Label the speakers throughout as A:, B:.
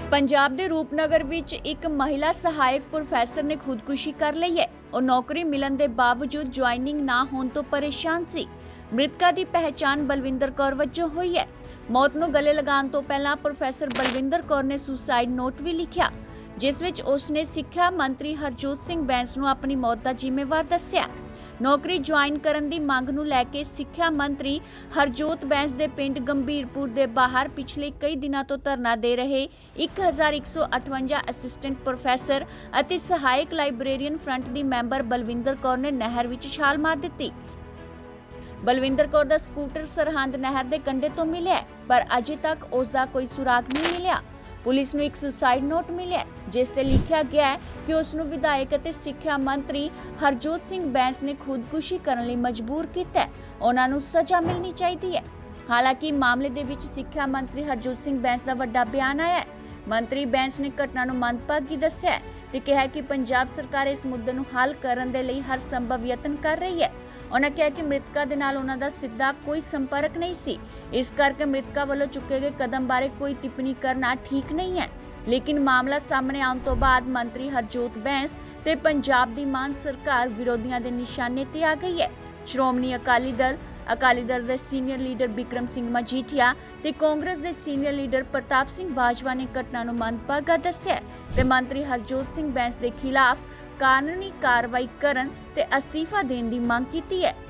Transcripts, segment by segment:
A: पंजाब के रूपनगर विच एक महिला सहायक प्रोफैसर ने खुदकुशी कर ली है। और नौकरी मिलन के बावजूद ज्वाइनिंग ना होने तो परेशान सी। मृतका की पहचान बलविंदर कौर वजों हुई है। मौत नूं गले लगाने तो पहला प्रोफैसर बलविंदर कौर ने सुसाइड नोट भी लिखा, जिस विच उसने सिक्ख्या मंत्री हरजोत सिंह बैंस नूं अपनी मौत का जिम्मेवार दस्सिया। नौकरी ज्वाइन करन दी मंग नूं लैके सिक्ख्या मंत्री हरजोत बैंस दे पिंड गंभीरपुर दे बाहर पिछले कई दिनों तो धरना दे रहे 1158 असिस्टेंट प्रोफैसर अते सहायक लाइब्रेरीयन फ्रंट दी मैंबर बलविंदर कौर ने नहर विच छाल मार दित्ती। बलविंदर कौर दा स्कूटर सरहंद नहर दे कंढे तो मिलिया, पर अजे तक उसका कोई सुराग नहीं मिलिया। पुलिस नूं एक सुसाइड नोट मिलिया, जिस ते लिखा गया है कि उसनूं विधायक अते सिक्ख्या मंत्री हरजोत सिंह बैंस ने खुदकुशी करने लई मजबूर किया है। उन्हां नूं सज़ा मिलनी चाहिए है। हालांकि मामले दे विच सिक्ख्या मंत्री हरजोत सिंह बैंस का वड्डा बयान आया है। मंत्री बैंस ने घटना नूं मंदभागी दस्सिया है ते कहा कि पंजाब सरकार इस मुद्दे नूं हल करन दे लई हर संभव यतन कर रही है। उन्होंने कहा कि मृतका दे नाल उन्हां दा सीधा कोई संपर्क नहीं सी, इस करके मृतका वालों चुके गए कदम बारे कोई टिप्पणी करना ठीक नहीं है। लेकिन मामला सामने आने तो बाद मंत्री हरजोत बैंस ते पंजाब दी मान सरकार विरोधियों के निशाने ते आ गई है। श्रोमणी अकाली दल दे सीनियर लीडर बिक्रम सिंह मजीठिया ते कांग्रेस दे सीनियर लीडर प्रताप सिंह बाजवा ने घटना नूं मंदभागा दस्सिया ते मंत्री हरजोत सिंह बैंस के खिलाफ कानूनी कार्रवाई करन ते अस्तीफा देने की मांग की है।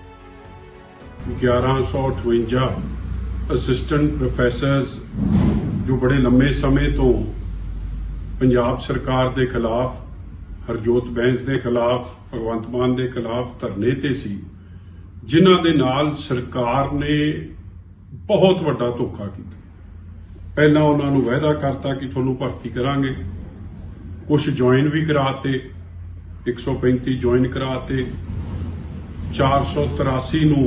B: 1158 असिस्टेंट प्रोफैसर्स जो बड़े लंबे समय तो पंजाब सरकार के खिलाफ, हरजोत बैंस के खिलाफ, भगवंत मान के खिलाफ धरने ते सी, जिन्हां दे नाल सरकार ने बहुत वड्डा धोखा किया। पहला उन्हां नूं वायदा करता कि तुहानूं भर्ती करांगे, कुछ ज्वाइन भी कराते, 135 ज्वाइन कराते, 483 नूं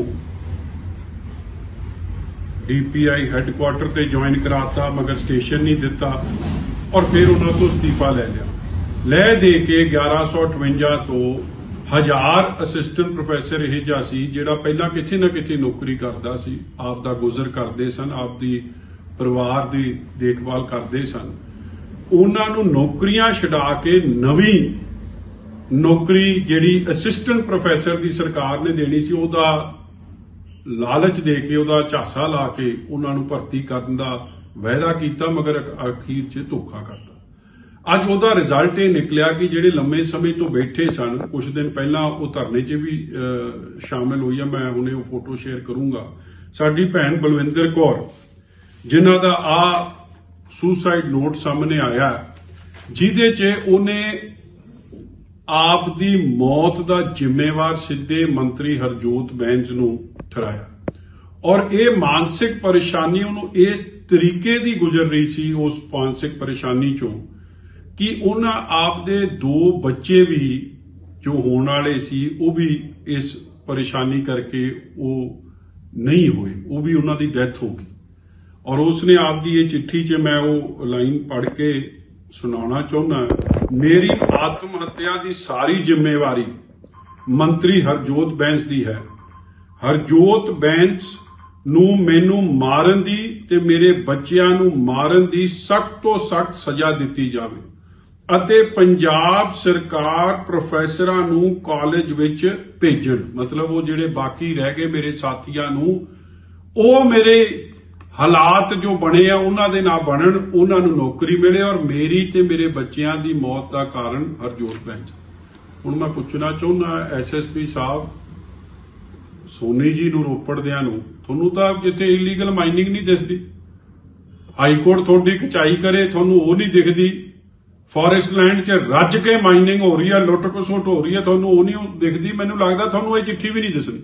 B: DPI हैडकुआटर ते ज्वाइन कराता, मगर स्टेशन नहीं दिता और फिर उन्होंने तो इस्तीफा ले लिया। ले दे के 1158 तो 1000 असिस्टेंट प्रोफैसर यह जिहा सी जिहड़ा पहला किथे ना किथे नौकरी करता सी, आप दा गुजर करते सन, आप दी परिवार की देखभाल करते सन। उन्होंने नौकरियां छड़ा के नवी नौकरी जिहड़ी असिस्टेंट प्रोफैसर की सरकार ने देनी सी, उहदा लालच दे के, उहदा झांसा ला के उन्होंने भर्ती करने का वायदा किया, मगर अखीर च धोखा करता। अज उहदा रिजल्ट ये निकलिया कि जिहड़े लंबे समय तो बैठे सन, कुछ दिन पहला वो धरने च भी शामिल हुई है, मैं हुणे वो फोटो शेयर करूंगा। साडी भैन बलविंदर कौर जिन्हां दा आ सुसाइड नोट सामने आया, जिहदे च उन्हें आप दी मौत का जिम्मेवार सीधे मंत्री हरजोत बैंस नूं ठहराया और ये मानसिक परेशानी उन्होंने इस तरीके की गुजर रही सी, उस मानसिक परेशानी चों कि उन्हां आप दे 2 बच्चे भी जो होने वाले सी, वो भी इस परेशानी करके वो नहीं हुए, वो भी उन्हां दी डेथ हो गई। और उसने आपकी ये चिट्ठी च मैं वो लाइन पढ़ के सुनाना चाहना, मेरी आत्महत्या की सारी जिम्मेवारी मंत्री हरजोत बैंस दी है। हरजोत बैंस नूं मैनू मारन दी ते मेरे बच्चियां नूं मारन दी सख्त तो सख्त सजा दिती जावे अते पंजाब सरकार प्रोफैसरां नूं कॉलेज विच भेजण, मतलब वो जिहड़े बाकी रह गए मेरे साथियां नूं, ओ मेरे हालात जो बने आ उन्हां दे ना बनन, उन्हां नूं नौकरी मिले और मेरी ते मेरे बच्चियां दी मौत का कारण हरजोत बैंस। हुण मैं पुछना चाहुंदा SSP साहब सोनी जी नूं रोपड़ दियां नूं, तुहानूं तां जिथे इलीगल माइनिंग नहीं दिसदी, हाईकोर्ट तुहाडी खचाई करे तुहानूं वो नहीं दिखदी, फॉरेस्ट लैंड च रज के माइनिंग हो रही है, लुट खसुट हो रही है, तुहानूं वो नहीं दिखदी। मैनूं लगदा तुहानूं ये चिट्ठी भी नहीं दिसनी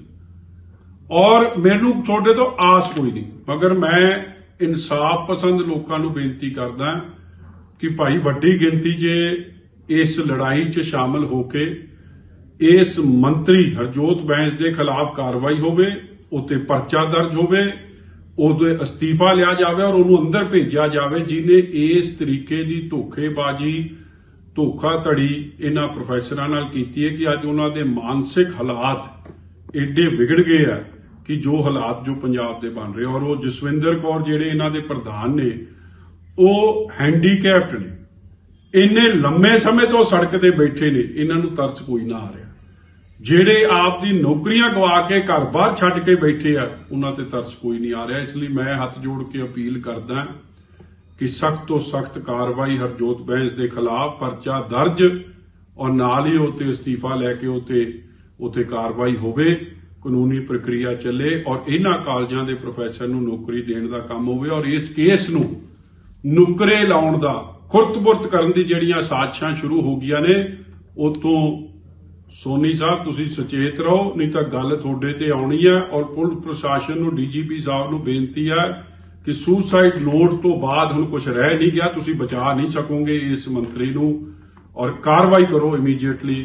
B: और मैनू थोड़े तो आस कोई नहीं, मगर मैं इंसाफ पसंद लोगों को बेनती करदा कि भाई वड्डी गिनती च इस लड़ाई च शामिल होके इस मंत्री हरजोत बैंस के खिलाफ कार्रवाई होवे, उत्ते पर्चा दर्ज होवे, उहदे अस्तीफा लिया जाए और उन्होंने अंदर भेजा जाए जिन्हें इस तरीके की धोखेबाजी धोखाधड़ी इन्हां प्रोफैसरां नाल कीती है कि अज उन्होंने मानसिक हालात एडे बिगड़ गए है कि जो हालात जो पंजाब के बन रहे। और वो जसविंदर कौर जिहड़े इन्हां दे प्रधान ने, ਉਹ ਹੈਂਡੀਕੈਪਡ ਨੇ, ਇੰਨੇ ਲੰਮੇ ਸਮੇਂ ਤੋਂ ਸੜਕ ਤੇ ਬੈਠੇ ਨੇ, ਇਹਨਾਂ ਨੂੰ ਤਰਸ ਕੋਈ ਨਾ ਆ ਰਿਹਾ। ਜਿਹੜੇ ਆਪ ਦੀ ਨੌਕਰੀਆਂ ਗਵਾ ਕੇ ਘਰ ਬਾਹਰ ਛੱਡ ਕੇ ਬੈਠੇ ਆ, ਉਹਨਾਂ ਤੇ ਤਰਸ ਕੋਈ ਨਹੀਂ ਆ ਰਿਹਾ। ਇਸ ਲਈ ਮੈਂ ਹੱਥ ਜੋੜ ਕੇ ਅਪੀਲ ਕਰਦਾ ਕਿ ਸਖਤ ਤੋਂ ਸਖਤ ਕਾਰਵਾਈ ਹਰਜੋਤ ਬੈਂਸ ਦੇ ਖਿਲਾਫ ਪਰਚਾ ਦਰਜ ਔਰ ਨਾਲ ਹੀ ਉੱਤੇ ਅਸਤੀਫਾ ਲੈ ਕੇ ਉੱਤੇ ਕਾਰਵਾਈ ਹੋਵੇ, ਕਾਨੂੰਨੀ ਪ੍ਰਕਿਰਿਆ ਚੱਲੇ ਔਰ ਇਹਨਾਂ ਕਾਲਜਾਂ ਦੇ ਪ੍ਰੋਫੈਸਰ ਨੂੰ ਨੌਕਰੀ ਦੇਣ ਦਾ ਕੰਮ ਹੋਵੇ ਔਰ ਇਸ ਕੇਸ ਨੂੰ ਨੁਕਰੇ ਲਾਉਣ ਦਾ, ਖੁਰਤ-ਬੁਰਤ ਕਰਨ ਦੀ ਜਿਹੜੀਆਂ ਸਾਜ਼ਿਸ਼ਾਂ ਸ਼ੁਰੂ ਹੋ ਗਈਆਂ ਨੇ, ਉਤੋਂ ਸੋਨੀ ਸਾਹਿਬ ਤੁਸੀਂ ਸੁਚੇਤ ਰਹੋ, ਨਹੀਂ ਤਾਂ ਗੱਲ ਤੁਹਾਡੇ ਤੇ ਆਉਣੀ ਹੈ। ਔਰ ਪੁਲਿਸ ਪ੍ਰਸ਼ਾਸਨ ਨੂੰ, ਡੀਜੀਪੀ ਸਾਹਿਬ ਨੂੰ ਬੇਨਤੀ ਹੈ ਕਿ ਸੁਸਾਈਡ ਨੋਟ ਤੋਂ ਬਾਅਦ ਹੁਣ ਕੁਝ ਰਹਿ ਨਹੀਂ ਗਿਆ, ਤੁਸੀਂ ਬਚਾ ਨਹੀਂ ਸਕੋਗੇ ਇਸ ਮੰਤਰੀ ਨੂੰ ਔਰ ਕਾਰਵਾਈ ਕਰੋ ਇਮੀਡੀਏਟਲੀ।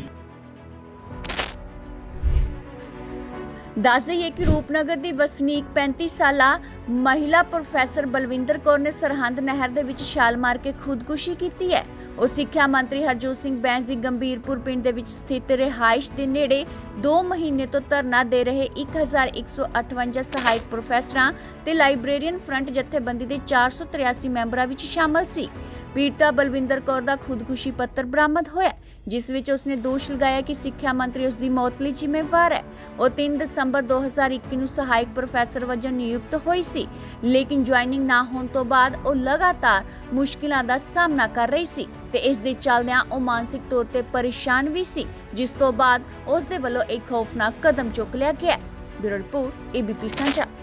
A: ਦੱਸ ਦਈਏ ਕਿ ਰੂਪਨਗਰ ਦੀ ਵਸਨੀਕ 35 ਸਾਲਾ ਮਹਿਲਾ ਪ੍ਰੋਫੈਸਰ ਬਲਵਿੰਦਰ ਕੌਰ ਨੇ ਸਰਹੰਦ ਨਹਿਰ ਦੇ ਵਿੱਚ ਛਾਲ ਮਾਰ ਕੇ ਖੁਦਕੁਸ਼ੀ ਕੀਤੀ ਹੈ। ਉਹ ਸਿੱਖਿਆ ਮੰਤਰੀ ਹਰਜੋਤ ਸਿੰਘ ਬੈਂਸ ਦੀ ਗੰਭੀਰਪੁਰ ਪਿੰਡ ਦੇ ਵਿੱਚ ਸਥਿਤ ਰਿਹਾਇਸ਼ ਦੇ ਨੇੜੇ 2 ਮਹੀਨੇ ਤੋਂ ਧਰਨਾ ਦੇ ਰਹੇ 1158 ਸਹਾਇਕ ਪ੍ਰੋਫੈਸਰਾਂ ਤੇ ਲਾਇਬ੍ਰੇਰੀਅਨ ਫਰੰਟ ਜਥੇਬੰਦੀ ਦੇ 483 ਮੈਂਬਰਾਂ ਵਿੱਚ ਸ਼ਾਮਲ ਸੀ। ਪੀੜਤਾ ਬਲਵਿੰਦਰ ਕੌਰ ਦਾ ਖੁਦਕੁਸ਼ੀ ਪੱਤਰ ਬਰਾਮਦ ਹੋਇਆ, ਜਿਸ ਵਿੱਚ ਉਸਨੇ ਦੋਸ਼ ਲਗਾਇਆ ਕਿ ਸਿੱਖਿਆ ਮੰਤਰੀ ਉਸ ਦੀ ਮੌਤ ਲਈ ਜ਼ਿੰਮੇਵਾਰ ਹੈ। ਉਹ 3 ਦਸੰਬਰ 2021 ਨੂੰ ਸਹਾਇਕ ਪ੍ਰੋਫੈਸਰ ਵਜੋਂ ਨਿਯੁਕਤ ਹੋਈ ਸੀ, ਲੇਕਿਨ ਜੁਆਇਨਿੰਗ ਨਾ ਹੋਣ ਤੋਂ ਬਾਅਦ ਉਹ ਲਗਾਤਾਰ ਮੁਸ਼ਕਿਲਾਂ ਦਾ ਸਾਹਮਣਾ ਕਰ ਰਹੀ ਸੀ ਤੇ ਇਸ ਦੇ ਚੱਲਦਿਆਂ ਉਹ ਮਾਨਸਿਕ ਤੌਰ ਤੇ ਪਰੇਸ਼ਾਨ ਵੀ ਸੀ, ਜਿਸ ਤੋਂ ਬਾਅਦ ਉਸ ਦੇ ਵੱਲੋਂ ਇੱਕ ਖੌਫਨਾਕ ਕਦਮ ਚੁੱਕ ਲਿਆ ਗਿਆ। ਬਿਊਰੋ ਰਿਪੋਰਟ, ABP ਸਾਂਝਾ।